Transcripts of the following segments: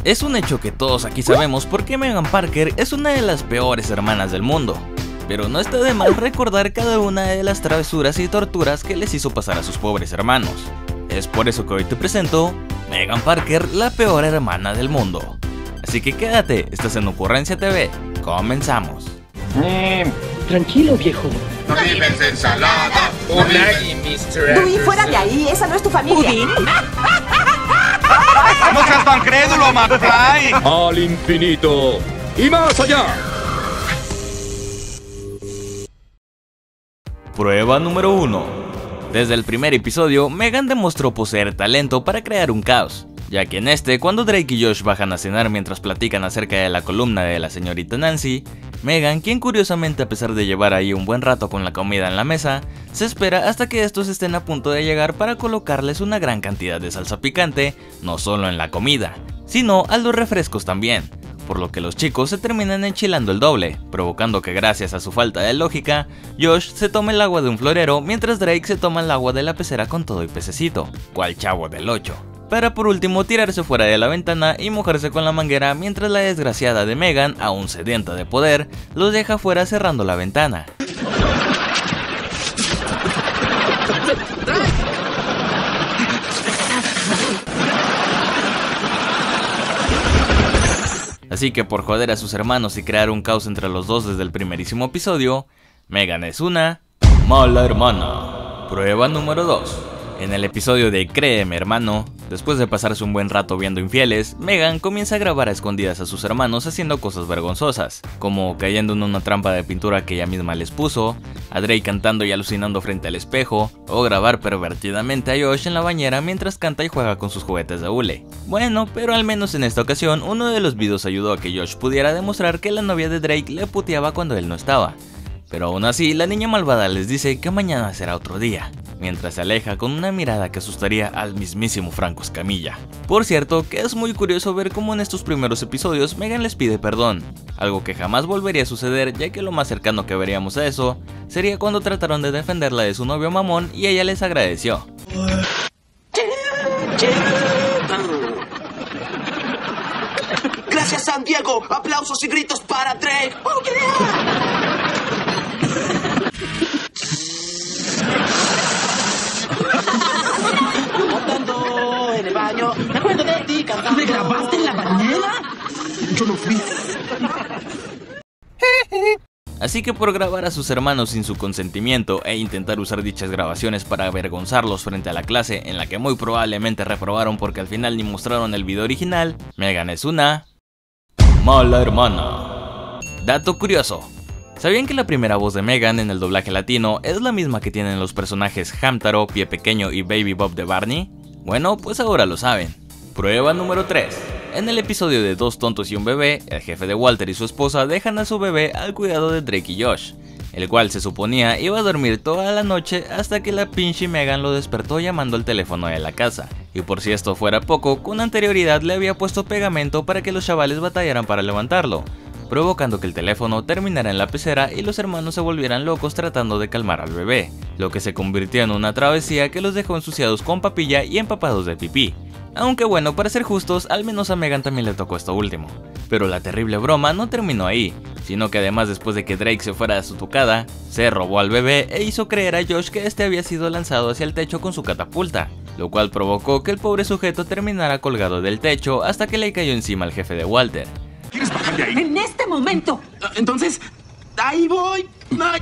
Es un hecho que todos aquí sabemos porque Megan Parker es una de las peores hermanas del mundo. Pero no está de más recordar cada una de las travesuras y torturas que les hizo pasar a sus pobres hermanos. Es por eso que hoy te presento Megan Parker, la peor hermana del mundo. Así que quédate, estás en Ocurrencia TV, comenzamos. Tranquilo, viejo. No vives ensalada. Unagi, Mr. Dewey, fuera de ahí, esa no es tu familia. No seas tan crédulo, McFly. Al infinito y más allá. Prueba número 1. Desde el primer episodio, Megan demostró poseer talento para crear un caos, ya que en este, cuando Drake y Josh bajan a cenar mientras platican acerca de la columna de la señorita Nancy, Megan, quien curiosamente a pesar de llevar ahí un buen rato con la comida en la mesa, se espera hasta que estos estén a punto de llegar para colocarles una gran cantidad de salsa picante, no solo en la comida, sino a los refrescos también, por lo que los chicos se terminan enchilando el doble, provocando que gracias a su falta de lógica, Josh se tome el agua de un florero mientras Drake se toma el agua de la pecera con todo y pececito, cual Chavo del 8. Para por último tirarse fuera de la ventana y mojarse con la manguera mientras la desgraciada de Megan, aún sedienta de poder, los deja fuera cerrando la ventana. Así que por joder a sus hermanos y crear un caos entre los dos desde el primerísimo episodio, Megan es una mala hermana. Prueba número 2. En el episodio de Créeme hermano, después de pasarse un buen rato viendo Infieles, Megan comienza a grabar a escondidas a sus hermanos haciendo cosas vergonzosas, como cayendo en una trampa de pintura que ella misma les puso, a Drake cantando y alucinando frente al espejo, o grabar pervertidamente a Josh en la bañera mientras canta y juega con sus juguetes de hule. Bueno, pero al menos en esta ocasión uno de los videos ayudó a que Josh pudiera demostrar que la novia de Drake le puteaba cuando él no estaba. Pero aún así, la niña malvada les dice que mañana será otro día, mientras se aleja con una mirada que asustaría al mismísimo Franco Escamilla. Por cierto, que es muy curioso ver cómo en estos primeros episodios Megan les pide perdón, algo que jamás volvería a suceder, ya que lo más cercano que veríamos a eso sería cuando trataron de defenderla de su novio mamón y ella les agradeció. Gracias, San Diego. Aplausos y gritos para Drake. ¡Oh, yeah! Cantando en el baño. Me acuerdo de ti cantando. ¿Me grabaste en la bañera? Yo no fui. Así que por grabar a sus hermanos sin su consentimiento e intentar usar dichas grabaciones para avergonzarlos frente a la clase en la que muy probablemente reprobaron porque al final ni mostraron el video original, Megan es una mala hermana. Dato curioso. ¿Sabían que la primera voz de Megan en el doblaje latino es la misma que tienen los personajes Hamtaro, Pie Pequeño y Baby Bob de Barney? Bueno, pues ahora lo saben. Prueba número 3. En el episodio de Dos tontos y un bebé, el jefe de Walter y su esposa dejan a su bebé al cuidado de Drake y Josh, el cual se suponía iba a dormir toda la noche hasta que la pinche Megan lo despertó llamando al teléfono de la casa. Y por si esto fuera poco, con anterioridad le había puesto pegamento para que los chavales batallaran para levantarlo, provocando que el teléfono terminara en la pecera y los hermanos se volvieran locos tratando de calmar al bebé, lo que se convirtió en una travesía que los dejó ensuciados con papilla y empapados de pipí. Aunque bueno, para ser justos, al menos a Megan también le tocó esto último. Pero la terrible broma no terminó ahí, sino que además después de que Drake se fuera a su tocada, se robó al bebé e hizo creer a Josh que este había sido lanzado hacia el techo con su catapulta, lo cual provocó que el pobre sujeto terminara colgado del techo hasta que le cayó encima al jefe de Walter. ¿Quieres bajar de ahí? En este momento. Entonces, ahí voy. Ay.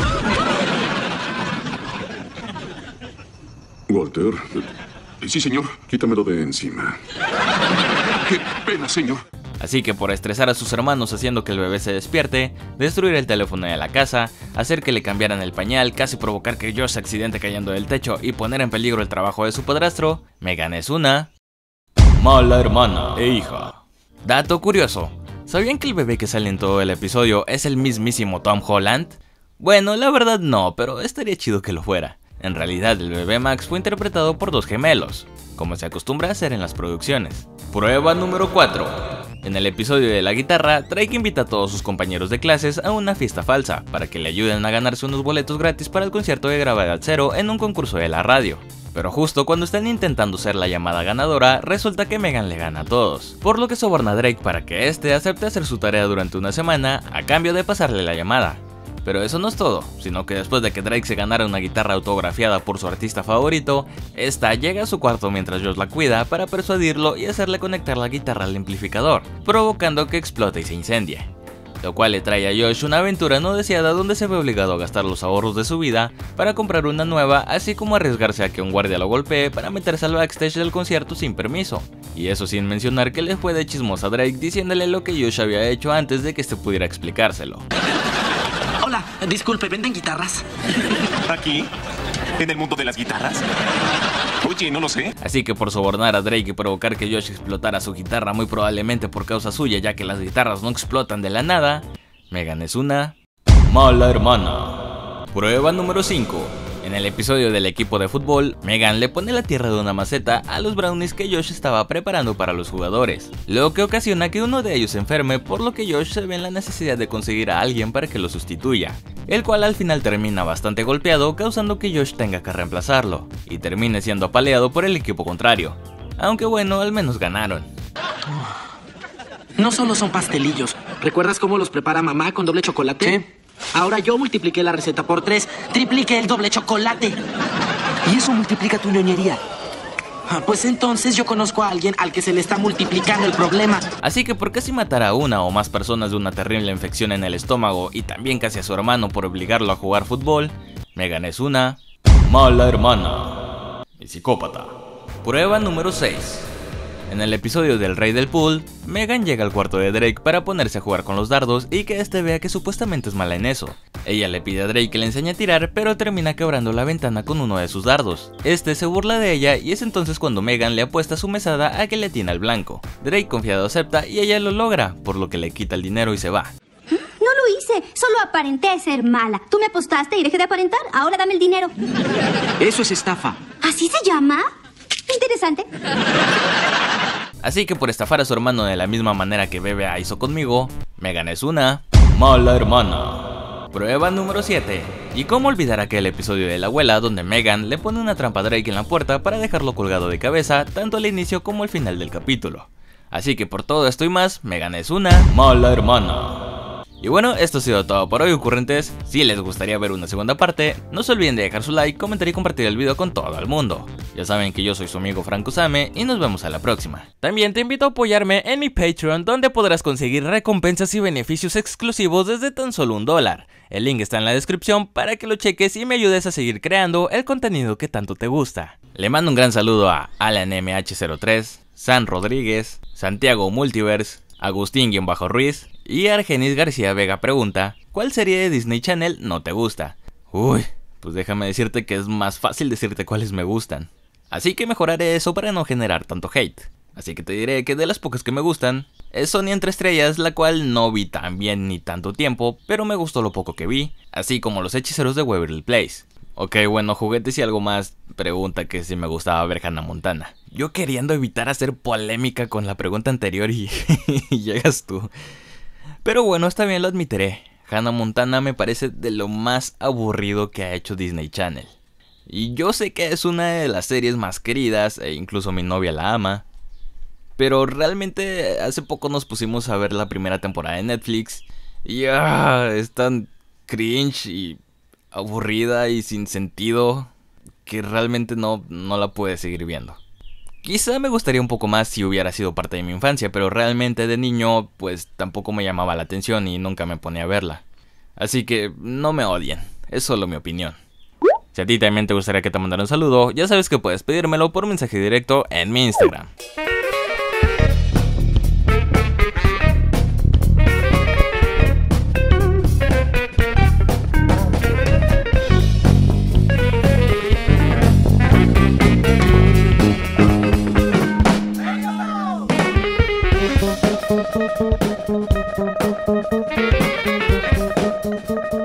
Walter. Sí, señor. Quítamelo de encima. Qué pena, señor. Así que por estresar a sus hermanos haciendo que el bebé se despierte, destruir el teléfono de la casa, hacer que le cambiaran el pañal, casi provocar que Josh se accidente cayendo del techo y poner en peligro el trabajo de su padrastro, Megan es una mala hermana e hija. Dato curioso. ¿Sabían que el bebé que sale en todo el episodio es el mismísimo Tom Holland? Bueno, la verdad no, pero estaría chido que lo fuera. En realidad el bebé Max fue interpretado por dos gemelos, como se acostumbra a hacer en las producciones. Prueba número 4. En el episodio de la guitarra, Drake invita a todos sus compañeros de clases a una fiesta falsa, para que le ayuden a ganarse unos boletos gratis para el concierto de Gravedad Cero en un concurso de la radio. Pero justo cuando están intentando ser la llamada ganadora, resulta que Megan le gana a todos, por lo que soborna a Drake para que este acepte hacer su tarea durante una semana a cambio de pasarle la llamada. Pero eso no es todo, sino que después de que Drake se ganara una guitarra autografiada por su artista favorito, esta llega a su cuarto mientras Josh la cuida para persuadirlo y hacerle conectar la guitarra al amplificador, provocando que explote y se incendie. Lo cual le trae a Josh una aventura no deseada donde se ve obligado a gastar los ahorros de su vida para comprar una nueva, así como arriesgarse a que un guardia lo golpee para meterse al backstage del concierto sin permiso. Y eso sin mencionar que le fue de chismosa a Drake diciéndole lo que Josh había hecho antes de que este pudiera explicárselo. Hola, disculpe, ¿venden guitarras? ¿Aquí? ¿En el mundo de las guitarras? Oye, no lo sé. Así que por sobornar a Drake y provocar que Josh explotara su guitarra muy probablemente por causa suya, ya que las guitarras no explotan de la nada, Megan es una mala hermana. Prueba número 5. En el episodio del equipo de fútbol, Megan le pone la tierra de una maceta a los brownies que Josh estaba preparando para los jugadores, lo que ocasiona que uno de ellos se enferme, por lo que Josh se ve en la necesidad de conseguir a alguien para que lo sustituya, el cual al final termina bastante golpeado, causando que Josh tenga que reemplazarlo, y termine siendo apaleado por el equipo contrario. Aunque bueno, al menos ganaron. No solo son pastelillos. ¿Recuerdas cómo los prepara mamá con doble chocolate? Sí. Ahora yo multipliqué la receta por 3, tripliqué el doble chocolate. Y eso multiplica tu ñoñería. Pues entonces yo conozco a alguien al que se le está multiplicando el problema. Así que por casi matar a una o más personas de una terrible infección en el estómago y también casi a su hermano por obligarlo a jugar fútbol, Megan es una mala hermana y psicópata. Prueba número 6. En el episodio del Rey del Pool, Megan llega al cuarto de Drake para ponerse a jugar con los dardos y que este vea que supuestamente es mala en eso. Ella le pide a Drake que le enseñe a tirar, pero termina quebrando la ventana con uno de sus dardos. Este se burla de ella y es entonces cuando Megan le apuesta su mesada a que le atiene al blanco. Drake confiado acepta y ella lo logra, por lo que le quita el dinero y se va. No lo hice, solo aparenté ser mala. Tú me apostaste y dejé de aparentar, ahora dame el dinero. Eso es estafa. ¿Así se llama? Interesante. Así que por estafar a su hermano de la misma manera que Bebe hizo conmigo, Megan es una mala hermana. Prueba número 7. Y cómo olvidar aquel episodio de la abuela donde Megan le pone una trampa a Drake en la puerta para dejarlo colgado de cabeza tanto al inicio como al final del capítulo. Así que por todo esto y más, Megan es una mala hermana. Y bueno, esto ha sido todo por hoy, ocurrentes. Si les gustaría ver una segunda parte, no se olviden de dejar su like, comentar y compartir el video con todo el mundo. Ya saben que yo soy su amigo Franco Same y nos vemos a la próxima. También te invito a apoyarme en mi Patreon, donde podrás conseguir recompensas y beneficios exclusivos desde tan solo $1. El link está en la descripción para que lo cheques y me ayudes a seguir creando el contenido que tanto te gusta. Le mando un gran saludo a AlanMH03, San Rodríguez, Santiago Multiverse, Agustín-Ruiz y Argenis García Vega pregunta: ¿cuál serie de Disney Channel no te gusta? Uy, pues déjame decirte que es más fácil decirte cuáles me gustan. Así que mejoraré eso para no generar tanto hate. Así que te diré que de las pocas que me gustan es Sony Entre Estrellas, la cual no vi tan bien ni tanto tiempo, pero me gustó lo poco que vi, así como Los Hechiceros de Waverly Place. Ok, bueno, juguetes y algo más pregunta que si me gustaba ver Hannah Montana. Yo queriendo evitar hacer polémica con la pregunta anterior y llegas tú. Pero bueno, está bien, lo admitiré. Hannah Montana me parece de lo más aburrido que ha hecho Disney Channel. Y yo sé que es una de las series más queridas, e incluso mi novia la ama. Pero realmente hace poco nos pusimos a ver la primera temporada de Netflix y es tan cringe y aburrida y sin sentido que realmente no la pude seguir viendo. Quizá me gustaría un poco más si hubiera sido parte de mi infancia, pero realmente de niño pues tampoco me llamaba la atención y nunca me ponía a verla. Así que no me odien, es solo mi opinión. Si a ti también te gustaría que te mandara un saludo, ya sabes que puedes pedírmelo por mensaje directo en mi Instagram. Thank you.